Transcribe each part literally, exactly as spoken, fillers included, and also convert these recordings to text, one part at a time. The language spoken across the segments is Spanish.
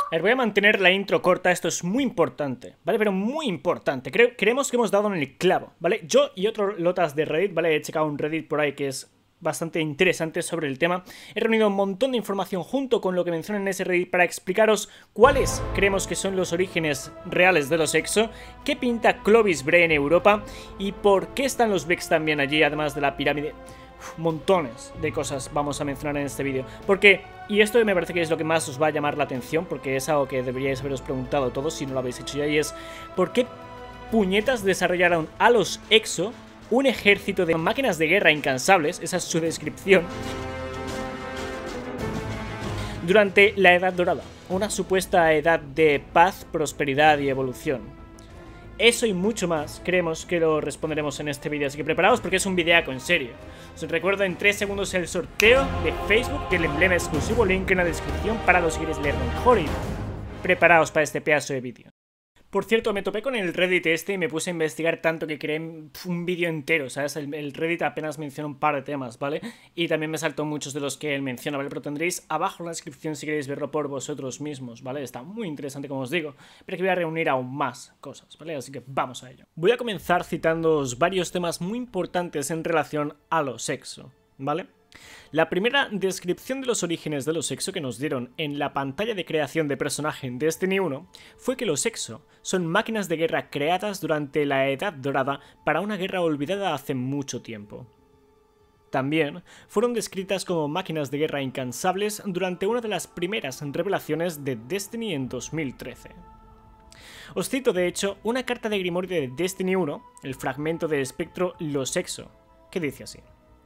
A ver, voy a mantener la intro corta, esto es muy importante, ¿vale? Pero muy importante, Creo, creemos que hemos dado en el clavo, ¿vale? Yo y otros lotas de Reddit, ¿vale? He checado un Reddit por ahí que es bastante interesante sobre el tema. He reunido un montón de información junto con lo que mencionan en ese Reddit para explicaros cuáles creemos que son los orígenes reales de los Exo, qué pinta Clovis Bray en Europa y por qué están los Vex también allí, además de la pirámide. Uf, montones de cosas vamos a mencionar en este vídeo. Porque, y esto me parece que es lo que más os va a llamar la atención, porque es algo que deberíais haberos preguntado todos si no lo habéis hecho ya, y es ¿por qué puñetas desarrollaron a los Exo un ejército de máquinas de guerra incansables? Esa es su descripción. Durante la Edad Dorada, una supuesta edad de paz, prosperidad y evolución. Eso y mucho más creemos que lo responderemos en este vídeo, así que preparaos porque es un videaco en serio. Os recuerdo en tres segundos el sorteo de Facebook del emblema exclusivo, link en la descripción para los que queréis leerlo mejor, y preparaos para este pedazo de vídeo. Por cierto, me topé con el Reddit este y me puse a investigar tanto que creé un vídeo entero, ¿sabes? El, el Reddit apenas menciona un par de temas, ¿vale? Y también me saltó muchos de los que él menciona, ¿vale? Pero tendréis abajo en la descripción si queréis verlo por vosotros mismos, ¿vale? Está muy interesante, como os digo, pero que voy a reunir aún más cosas, ¿vale? Así que vamos a ello. Voy a comenzar citándoos varios temas muy importantes en relación a los Exo, ¿vale? La primera descripción de los orígenes de los Exo que nos dieron en la pantalla de creación de personaje en Destiny uno fue que los Exo son máquinas de guerra creadas durante la Edad Dorada para una guerra olvidada hace mucho tiempo. También fueron descritas como máquinas de guerra incansables durante una de las primeras revelaciones de Destiny en dos mil trece. Os cito de hecho una carta de Grimorio de Destiny uno, el fragmento del espectro Los Exo, que dice así: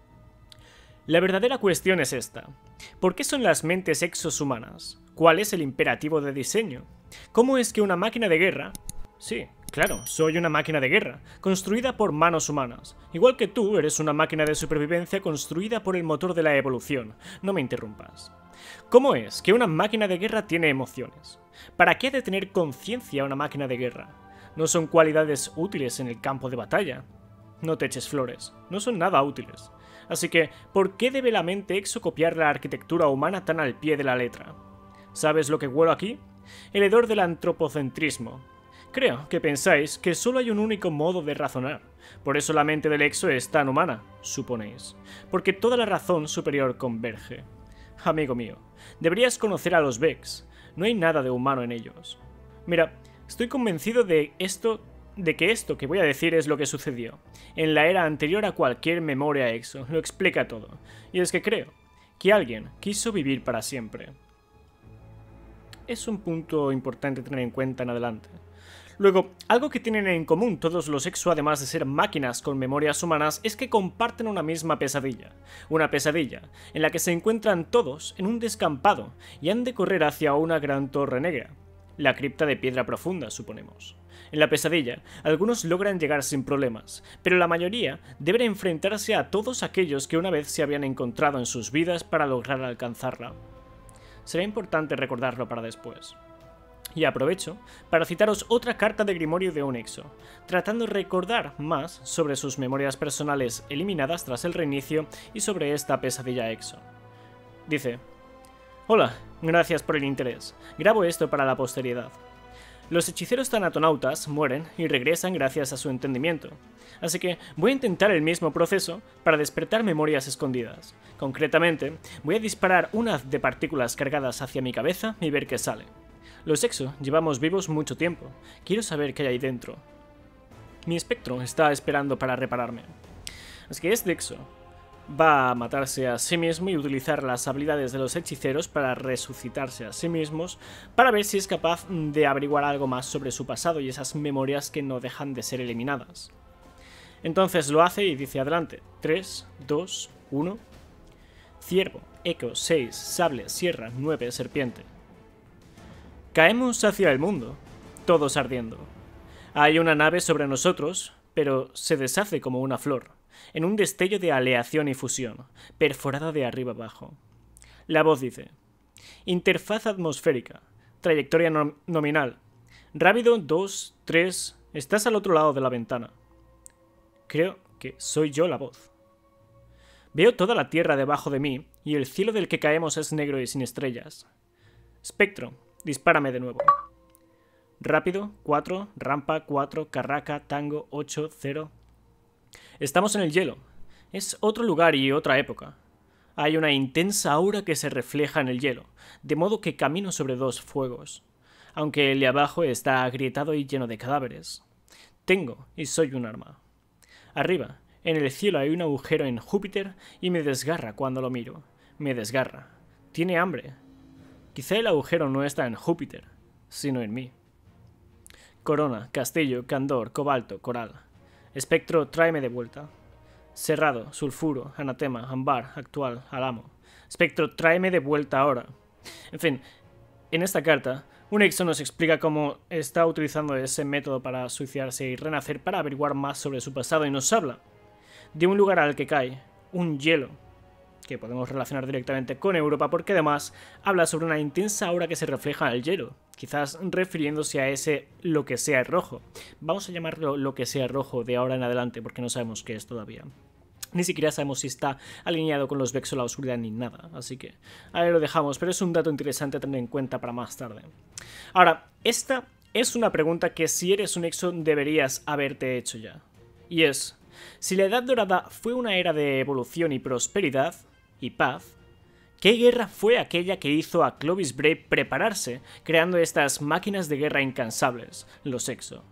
la verdadera cuestión es esta. ¿Por qué son las mentes exos humanas? ¿Cuál es el imperativo de diseño? ¿Cómo es que una máquina de guerra? Sí, claro, soy una máquina de guerra, construida por manos humanas. Igual que tú, eres una máquina de supervivencia construida por el motor de la evolución. No me interrumpas. ¿Cómo es que una máquina de guerra tiene emociones? ¿Para qué ha de tener conciencia una máquina de guerra? No son cualidades útiles en el campo de batalla. No te eches flores, no son nada útiles. Así que, ¿por qué debe la mente exo copiar la arquitectura humana tan al pie de la letra? ¿Sabes lo que huelo aquí? El hedor del antropocentrismo. Creo que pensáis que solo hay un único modo de razonar. Por eso la mente del exo es tan humana, suponéis. Porque toda la razón superior converge. Amigo mío, deberías conocer a los Vex. No hay nada de humano en ellos. Mira, estoy convencido de esto... de que esto que voy a decir es lo que sucedió en la era anterior a cualquier memoria exo, lo explica todo, y es que creo que alguien quiso vivir para siempre. Es un punto importante tener en cuenta en adelante. Luego, algo que tienen en común todos los exo, además de ser máquinas con memorias humanas, es que comparten una misma pesadilla. Una pesadilla en la que se encuentran todos en un descampado y han de correr hacia una gran torre negra. La cripta de piedra profunda, suponemos. En la pesadilla, algunos logran llegar sin problemas, pero la mayoría deben enfrentarse a todos aquellos que una vez se habían encontrado en sus vidas para lograr alcanzarla. Será importante recordarlo para después. Y aprovecho para citaros otra carta de Grimorio de un exo, tratando de recordar más sobre sus memorias personales eliminadas tras el reinicio y sobre esta pesadilla exo. Dice: hola, gracias por el interés. Grabo esto para la posteridad. Los hechiceros tanatonautas mueren y regresan gracias a su entendimiento, así que voy a intentar el mismo proceso para despertar memorias escondidas. Concretamente, voy a disparar un haz de partículas cargadas hacia mi cabeza y ver qué sale. Los exo llevamos vivos mucho tiempo, quiero saber qué hay ahí dentro. Mi espectro está esperando para repararme. Así que este exo va a matarse a sí mismo y utilizar las habilidades de los hechiceros para resucitarse a sí mismos, para ver si es capaz de averiguar algo más sobre su pasado y esas memorias que no dejan de ser eliminadas. Entonces lo hace y dice adelante. tres, dos, uno. Ciervo, eco, seis, sable, sierra, nueve, serpiente. Caemos hacia el mundo, todos ardiendo. Hay una nave sobre nosotros, pero se deshace como una flor, en un destello de aleación y fusión, perforada de arriba abajo. La voz dice: interfaz atmosférica, trayectoria nom nominal, rápido dos, tres, estás al otro lado de la ventana. Creo que soy yo la voz. Veo toda la tierra debajo de mí, y el cielo del que caemos es negro y sin estrellas. Espectro, Dispárame de nuevo. Rápido, cuatro, rampa, cuatro, carraca, tango, ocho, cero. Estamos en el hielo. Es otro lugar y otra época. Hay una intensa aura que se refleja en el hielo, de modo que camino sobre dos fuegos, aunque el de abajo está agrietado y lleno de cadáveres. Tengo y soy un arma. Arriba, en el cielo hay un agujero en Júpiter y me desgarra cuando lo miro. Me desgarra. Tiene hambre. Quizá el agujero no está en Júpiter, sino en mí. Corona, castillo, candor, cobalto, coral. Espectro, tráeme de vuelta. Cerrado, sulfuro, anatema, ámbar, actual, alamo. Espectro, tráeme de vuelta ahora. En fin, en esta carta, un exo nos explica cómo está utilizando ese método para suicidarse y renacer para averiguar más sobre su pasado y nos habla de un lugar al que cae, un hielo, que podemos relacionar directamente con Europa porque además habla sobre una intensa aura que se refleja en el hielo, quizás refiriéndose a ese lo que sea rojo. Vamos a llamarlo lo que sea rojo de ahora en adelante porque no sabemos qué es todavía. Ni siquiera sabemos si está alineado con los Vex o la oscuridad ni nada, así que ahí lo dejamos, pero es un dato interesante a tener en cuenta para más tarde. Ahora, esta es una pregunta que si eres un exo deberías haberte hecho ya, y es, si la Edad Dorada fue una era de evolución y prosperidad y paz, ¿qué guerra fue aquella que hizo a Clovis Bray prepararse, creando estas máquinas de guerra incansables, los exo?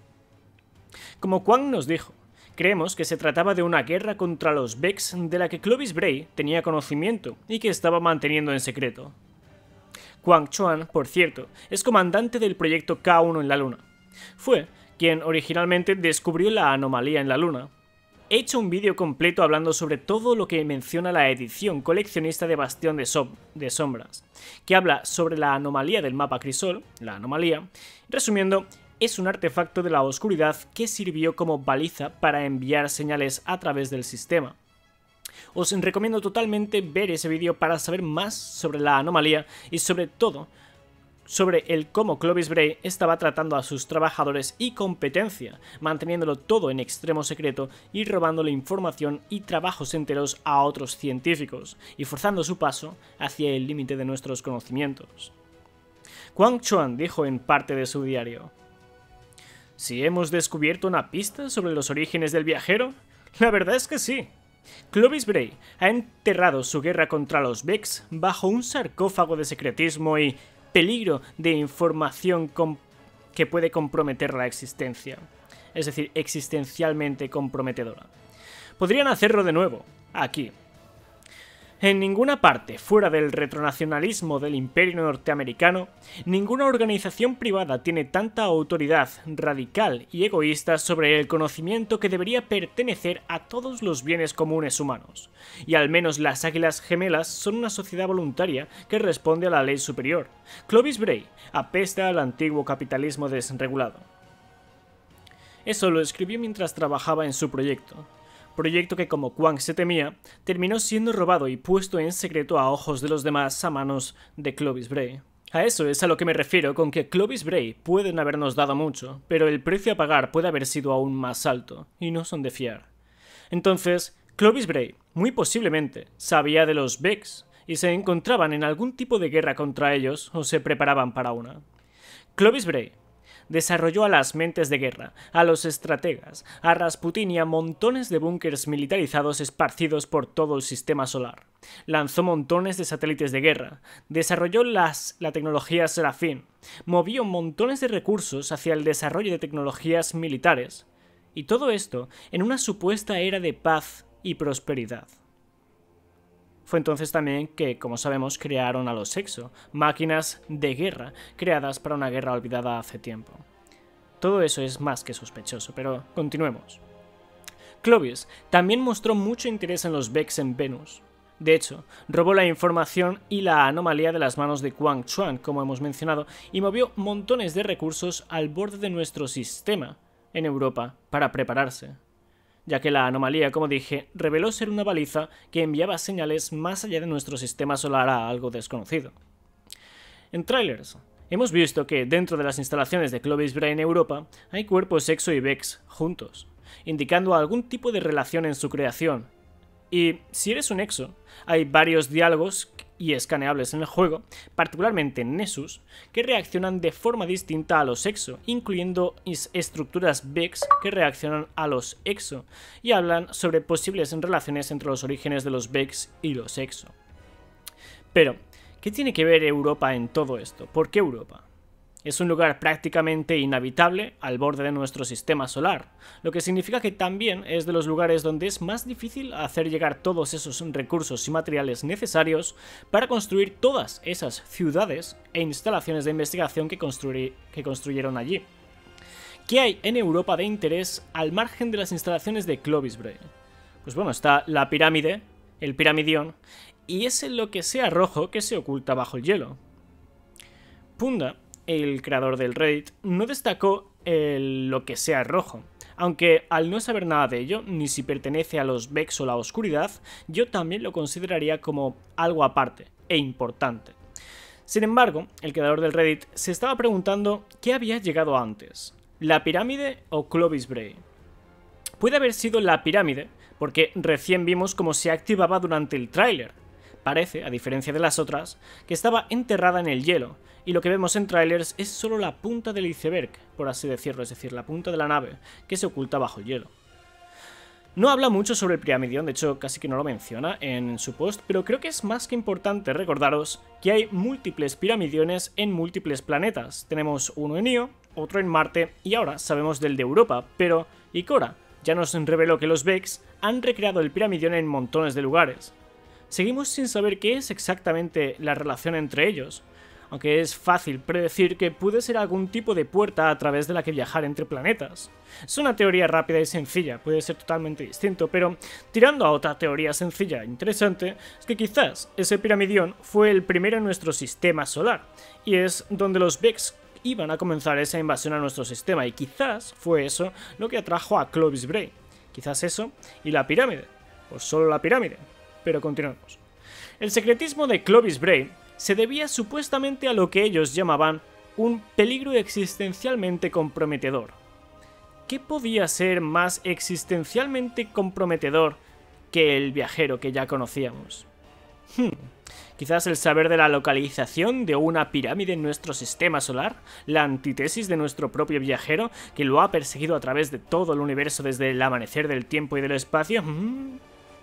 Como Kwang nos dijo, creemos que se trataba de una guerra contra los Vex de la que Clovis Bray tenía conocimiento y que estaba manteniendo en secreto. Kwang Chuan, por cierto, es comandante del proyecto K uno en la Luna. Fue quien originalmente descubrió la anomalía en la Luna. He hecho un vídeo completo hablando sobre todo lo que menciona la edición coleccionista de Bastión de, so de Sombras, que habla sobre la anomalía del mapa Crisol, la anomalía. Resumiendo, es un artefacto de la oscuridad que sirvió como baliza para enviar señales a través del sistema. Os recomiendo totalmente ver ese vídeo para saber más sobre la anomalía y sobre todo sobre el cómo Clovis Bray estaba tratando a sus trabajadores y competencia, manteniéndolo todo en extremo secreto y robándole información y trabajos enteros a otros científicos, y forzando su paso hacia el límite de nuestros conocimientos. Kwang Chuan dijo en parte de su diario: ¿si hemos descubierto una pista sobre los orígenes del viajero? La verdad es que sí. Clovis Bray ha enterrado su guerra contra los Vex bajo un sarcófago de secretismo y peligro de información que puede comprometer la existencia, es decir, existencialmente comprometedora. Podrían hacerlo de nuevo, aquí. En ninguna parte fuera del retronacionalismo del Imperio norteamericano, ninguna organización privada tiene tanta autoridad radical y egoísta sobre el conocimiento que debería pertenecer a todos los bienes comunes humanos. Y al menos las Águilas Gemelas son una sociedad voluntaria que responde a la ley superior. Clovis Bray apesta al antiguo capitalismo desregulado. Eso lo escribió mientras trabajaba en su proyecto. Proyecto que, como Kwang se temía, terminó siendo robado y puesto en secreto a ojos de los demás a manos de Clovis Bray. A eso es a lo que me refiero con que Clovis Bray pueden habernos dado mucho, pero el precio a pagar puede haber sido aún más alto, y no son de fiar. Entonces, Clovis Bray, muy posiblemente, sabía de los Vex, y se encontraban en algún tipo de guerra contra ellos o se preparaban para una. Clovis Bray desarrolló a las mentes de guerra, a los estrategas, a Rasputin y a montones de búnkers militarizados esparcidos por todo el sistema solar. Lanzó montones de satélites de guerra, desarrolló las, la tecnología Serafín, movió montones de recursos hacia el desarrollo de tecnologías militares. Y todo esto en una supuesta era de paz y prosperidad. Fue entonces también que, como sabemos, crearon a los Exo, máquinas de guerra creadas para una guerra olvidada hace tiempo. Todo eso es más que sospechoso, pero continuemos. Clovis también mostró mucho interés en los Vex en Venus. De hecho, robó la información y la anomalía de las manos de Kwang Chuan, como hemos mencionado, y movió montones de recursos al borde de nuestro sistema en Europa para prepararse, ya que la anomalía, como dije, reveló ser una baliza que enviaba señales más allá de nuestro sistema solar a algo desconocido. En trailers, hemos visto que dentro de las instalaciones de Clovis Bray en Europa hay cuerpos Exo y Vex juntos, indicando algún tipo de relación en su creación. Y si eres un Exo, hay varios diálogos y escaneables en el juego, particularmente en Nessus, que reaccionan de forma distinta a los Exo, incluyendo estructuras Vex que reaccionan a los Exo, y hablan sobre posibles relaciones entre los orígenes de los Vex y los Exo. Pero, ¿qué tiene que ver Europa en todo esto? ¿Por qué Europa? Es un lugar prácticamente inhabitable al borde de nuestro sistema solar, lo que significa que también es de los lugares donde es más difícil hacer llegar todos esos recursos y materiales necesarios para construir todas esas ciudades e instalaciones de investigación que, construir, que construyeron allí. ¿Qué hay en Europa de interés al margen de las instalaciones de Clovis Bray? Pues bueno, está la pirámide, el piramidión, y es lo que sea rojo que se oculta bajo el hielo. Punda, el creador del Reddit, no destacó el lo que sea rojo, aunque al no saber nada de ello, ni si pertenece a los Vex o la oscuridad, yo también lo consideraría como algo aparte e importante. Sin embargo, el creador del Reddit se estaba preguntando qué había llegado antes, ¿la pirámide o Clovis Bray? Puede haber sido la pirámide, porque recién vimos cómo se activaba durante el tráiler. Parece, a diferencia de las otras, que estaba enterrada en el hielo, y lo que vemos en trailers es solo la punta del iceberg, por así decirlo, es decir, la punta de la nave, que se oculta bajo el hielo. No habla mucho sobre el piramidión, de hecho casi que no lo menciona en su post, pero creo que es más que importante recordaros que hay múltiples piramidiones en múltiples planetas. Tenemos uno en Io, otro en Marte, y ahora sabemos del de Europa, pero Ikora ya nos reveló que los Vex han recreado el piramidión en montones de lugares. Seguimos sin saber qué es exactamente la relación entre ellos, aunque es fácil predecir que puede ser algún tipo de puerta a través de la que viajar entre planetas. Es una teoría rápida y sencilla, puede ser totalmente distinto, pero tirando a otra teoría sencilla e interesante, es que quizás ese piramidión fue el primero en nuestro sistema solar, y es donde los Vex iban a comenzar esa invasión a nuestro sistema, y quizás fue eso lo que atrajo a Clovis Bray. Quizás eso y la pirámide, o solo la pirámide. Pero continuemos. El secretismo de Clovis Bray se debía supuestamente a lo que ellos llamaban un peligro existencialmente comprometedor. ¿Qué podía ser más existencialmente comprometedor que el viajero que ya conocíamos? Hmm. Quizás el saber de la localización de una pirámide en nuestro sistema solar, la antítesis de nuestro propio viajero que lo ha perseguido a través de todo el universo desde el amanecer del tiempo y del espacio. Hmm.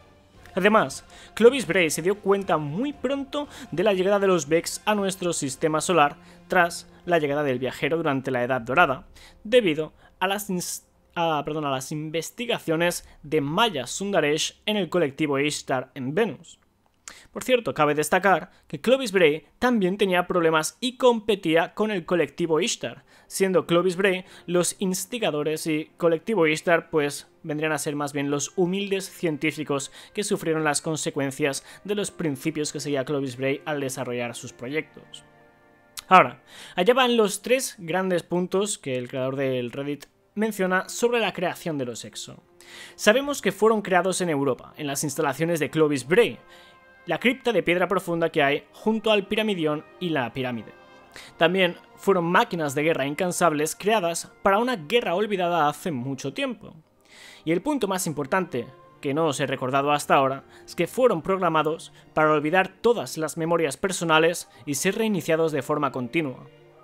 Además, Clovis Bray se dio cuenta muy pronto de la llegada de los Vex a nuestro sistema solar tras la llegada del viajero durante la Edad Dorada, debido a las, a, perdón, a las investigaciones de Maya Sundaresh en el colectivo Ishtar en Venus. Por cierto, cabe destacar que Clovis Bray también tenía problemas y competía con el colectivo Ishtar, siendo Clovis Bray los instigadores y colectivo Ishtar pues vendrían a ser más bien los humildes científicos que sufrieron las consecuencias de los principios que seguía Clovis Bray al desarrollar sus proyectos. Ahora, allá van los tres grandes puntos que el creador del Reddit menciona sobre la creación de los Exo. Sabemos que fueron creados en Europa, en las instalaciones de Clovis Bray, la cripta de piedra profunda que hay junto al piramidión y la pirámide. También fueron máquinas de guerra incansables creadas para una guerra olvidada hace mucho tiempo. Y el punto más importante, que no os he recordado hasta ahora, es que fueron programados para olvidar todas las memorias personales y ser reiniciados de forma continua.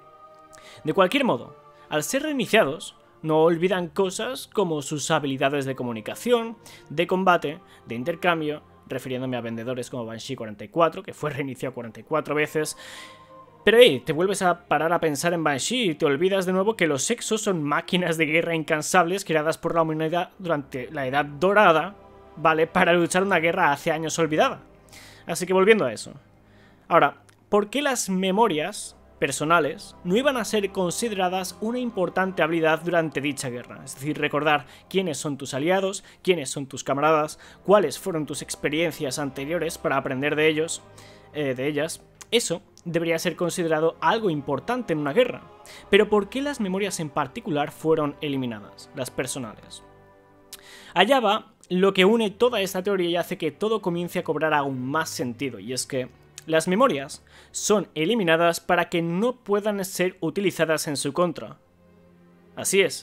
De cualquier modo, al ser reiniciados, no olvidan cosas como sus habilidades de comunicación, de combate, de intercambio, refiriéndome a vendedores como Banshee cuarenta y cuatro, que fue reiniciado cuarenta y cuatro veces. Pero hey, te vuelves a parar a pensar en Banshee y te olvidas de nuevo que los Exos son máquinas de guerra incansables creadas por la humanidad durante la Edad Dorada, ¿vale? Para luchar una guerra hace años olvidada. Así que volviendo a eso. Ahora, ¿por qué las memorias personales no iban a ser consideradas una importante habilidad durante dicha guerra? Es decir, recordar quiénes son tus aliados, quiénes son tus camaradas, cuáles fueron tus experiencias anteriores para aprender de ellos, eh, de ellas. Eso debería ser considerado algo importante en una guerra. Pero ¿por qué las memorias en particular fueron eliminadas, las personales? Allá va lo que une toda esta teoría y hace que todo comience a cobrar aún más sentido, y es que las memorias son eliminadas para que no puedan ser utilizadas en su contra. Así es,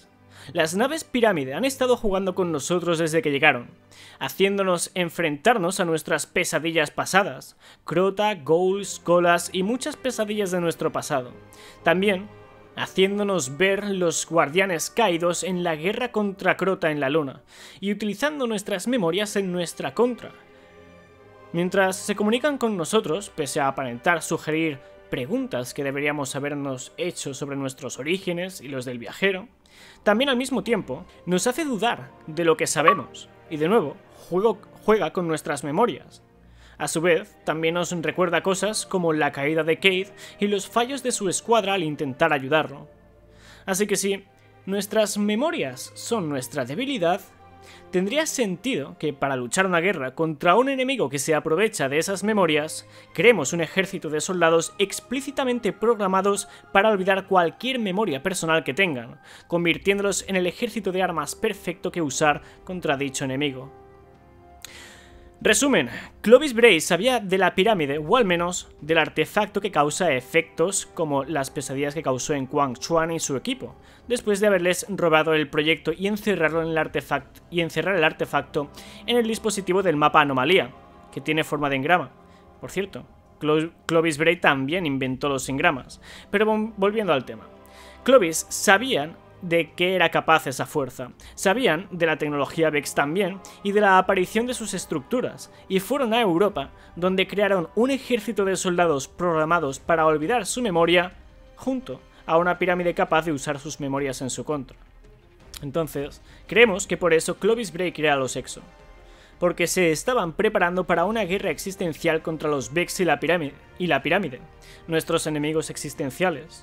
Las naves pirámide han estado jugando con nosotros desde que llegaron, haciéndonos enfrentarnos a nuestras pesadillas pasadas, Crota, Ghouls, Golas y muchas pesadillas de nuestro pasado. También haciéndonos ver los guardianes caídos en la guerra contra Crota en la luna, y utilizando nuestras memorias en nuestra contra. Mientras se comunican con nosotros, pese a aparentar sugerir preguntas que deberíamos habernos hecho sobre nuestros orígenes y los del viajero, también al mismo tiempo nos hace dudar de lo que sabemos, y de nuevo, juego, juega con nuestras memorias. A su vez, también nos recuerda cosas como la caída de Cayde y los fallos de su escuadra al intentar ayudarlo. Así que si nuestras memorias son nuestra debilidad, tendría sentido que para luchar una guerra contra un enemigo que se aprovecha de esas memorias, creemos un ejército de soldados explícitamente programados para olvidar cualquier memoria personal que tengan, convirtiéndolos en el ejército de armas perfecto que usar contra dicho enemigo. Resumen, Clovis Bray sabía de la pirámide, o al menos del artefacto que causa efectos como las pesadillas que causó en Quang Chuan y su equipo, después de haberles robado el proyecto y encerrarlo en el artefacto y encerrar el artefacto en el dispositivo del mapa Anomalía, que tiene forma de engrama. Por cierto, Clo Clovis Bray también inventó los engramas, pero volviendo al tema. Clovis sabían de qué era capaz esa fuerza, sabían de la tecnología Vex también y de la aparición de sus estructuras, y fueron a Europa, donde crearon un ejército de soldados programados para olvidar su memoria, junto a una pirámide capaz de usar sus memorias en su contra. Entonces, creemos que por eso Clovis Bray crea a los Exo, porque se estaban preparando para una guerra existencial contra los Vex y la pirámide, y la pirámide, nuestros enemigos existenciales.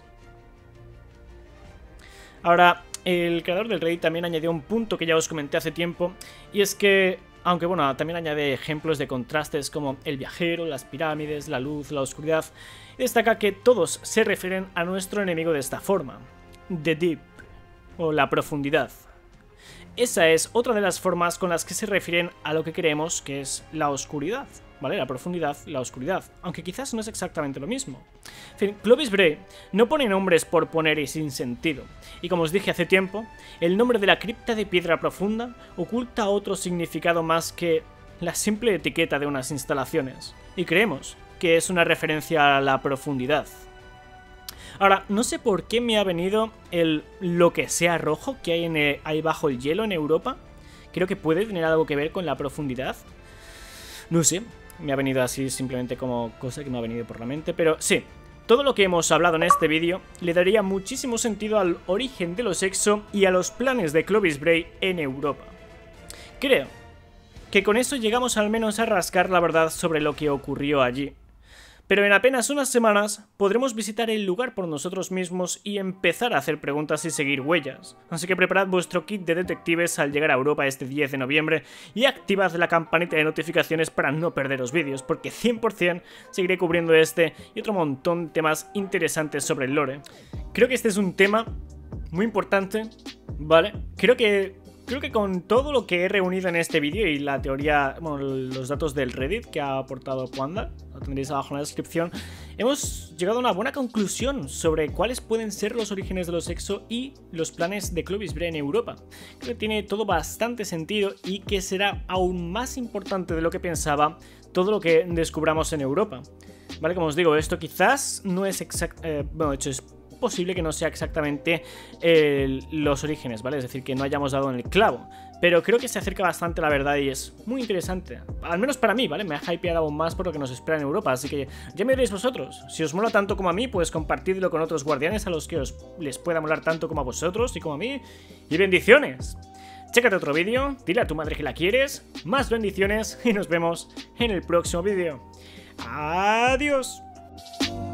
Ahora, el creador del Reddit también añadió un punto que ya os comenté hace tiempo, y es que, aunque bueno, también añade ejemplos de contrastes como el viajero, las pirámides, la luz, la oscuridad, destaca que todos se refieren a nuestro enemigo de esta forma, The Deep, o la profundidad. Esa es otra de las formas con las que se refieren a lo que creemos que es la oscuridad, ¿vale? La profundidad, la oscuridad, aunque quizás no es exactamente lo mismo. En fin, Clovis Bray no pone nombres por poner y sin sentido, y como os dije hace tiempo, el nombre de la cripta de piedra profunda oculta otro significado más que la simple etiqueta de unas instalaciones, y creemos que es una referencia a la profundidad. Ahora, no sé por qué me ha venido el lo que sea rojo que hay en el, ahí bajo el hielo en Europa. Creo que puede tener algo que ver con la profundidad. No sé, me ha venido así simplemente como cosa que me ha venido por la mente, pero sí, todo lo que hemos hablado en este vídeo le daría muchísimo sentido al origen de los Exo y a los planes de Clovis Bray en Europa. Creo que con eso llegamos al menos a rascar la verdad sobre lo que ocurrió allí. Pero en apenas unas semanas podremos visitar el lugar por nosotros mismos y empezar a hacer preguntas y seguir huellas. Así que preparad vuestro kit de detectives al llegar a Europa este diez de noviembre y activad la campanita de notificaciones para no perderos vídeos, porque cien por cien seguiré cubriendo este y otro montón de temas interesantes sobre el lore. Creo que este es un tema muy importante, ¿vale? Creo que... Creo que con todo lo que he reunido en este vídeo y la teoría, bueno, los datos del Reddit que ha aportado Panda, lo tendréis abajo en la descripción, hemos llegado a una buena conclusión sobre cuáles pueden ser los orígenes de los Exo y los planes de Clovis Bray en Europa. Creo que tiene todo bastante sentido y que será aún más importante de lo que pensaba todo lo que descubramos en Europa. Vale, como os digo, esto quizás no es exacto, eh, bueno, de hecho es posible que no sea exactamente eh, los orígenes, ¿vale? Es decir, que no hayamos dado en el clavo, pero creo que se acerca bastante a la verdad y es muy interesante, al menos para mí, ¿vale? Me ha hypeado aún más por lo que nos espera en Europa, así que ya me diréis vosotros. Si os mola tanto como a mí, pues compartidlo con otros guardianes a los que os les pueda molar tanto como a vosotros y como a mí, y bendiciones. Chécate otro vídeo, dile a tu madre que la quieres, más bendiciones y nos vemos en el próximo vídeo. Adiós.